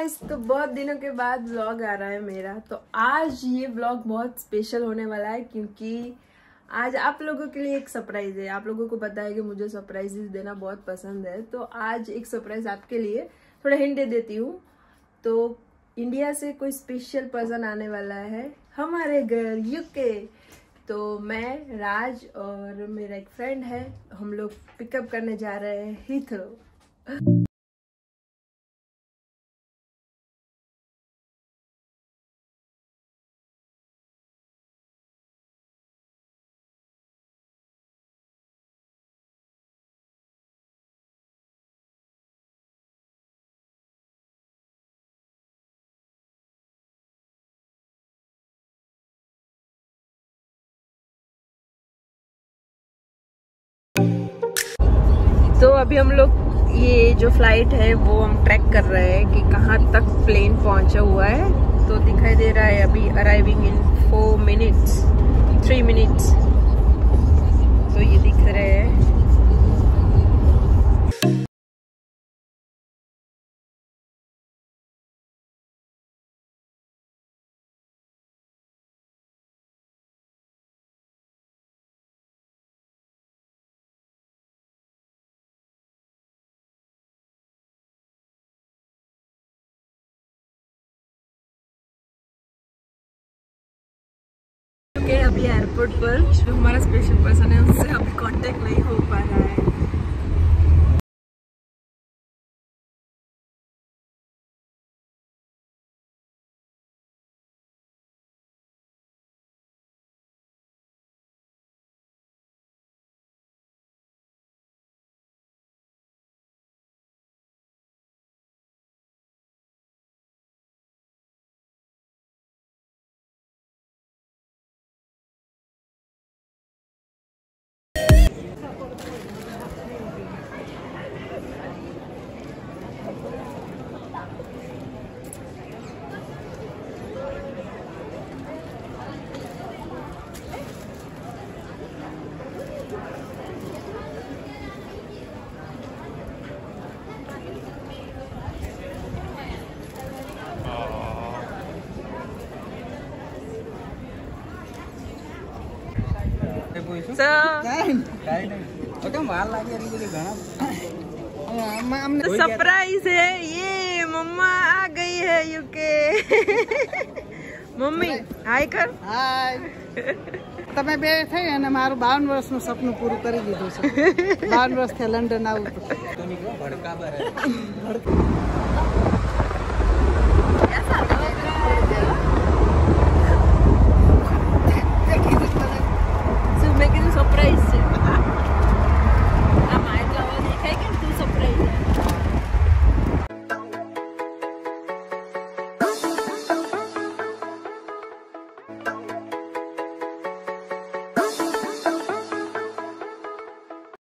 Guys, तो बहुत दिनों के बाद व्लॉग आ रहा है मेरा। तो आज ये व्लॉग बहुत स्पेशल होने वाला है क्योंकि आज आप लोगों के लिए एक सरप्राइज है। आप लोगों को पता है कि मुझे सरप्राइजेस देना बहुत पसंद है, तो आज एक सरप्राइज आपके लिए। थोड़ा हिंट दे देती हूँ। तो इंडिया से कोई स्पेशल पर्सन आने वाला है हमारे घर यूके। तो मैं, राज और मेरा एक फ्रेंड है, हम लोग पिकअप करने जा रहे हैं हीथ्रो। तो अभी हम लोग ये जो फ्लाइट है वो हम ट्रैक कर रहे हैं कि कहाँ तक प्लेन पहुंचा हुआ है। तो दिखाई दे रहा है अभी अराइविंग इन 3 मिनट्स। तो ये दिख रहे हैं। अभी एयरपोर्ट पर जो हमारा स्पेशल पर्सन है उससे अभी कांटेक्ट नहीं हो पा रहा है। सरप्राइज है ये, मम्मा आ गई है यूके। मम्मी हाय कर। हाय। તમે બે થઈ અને મારું 52 વર્ષનું સપનું પૂરું કરી દીધું છે। 52 વર્ષથી લંડન આવું તો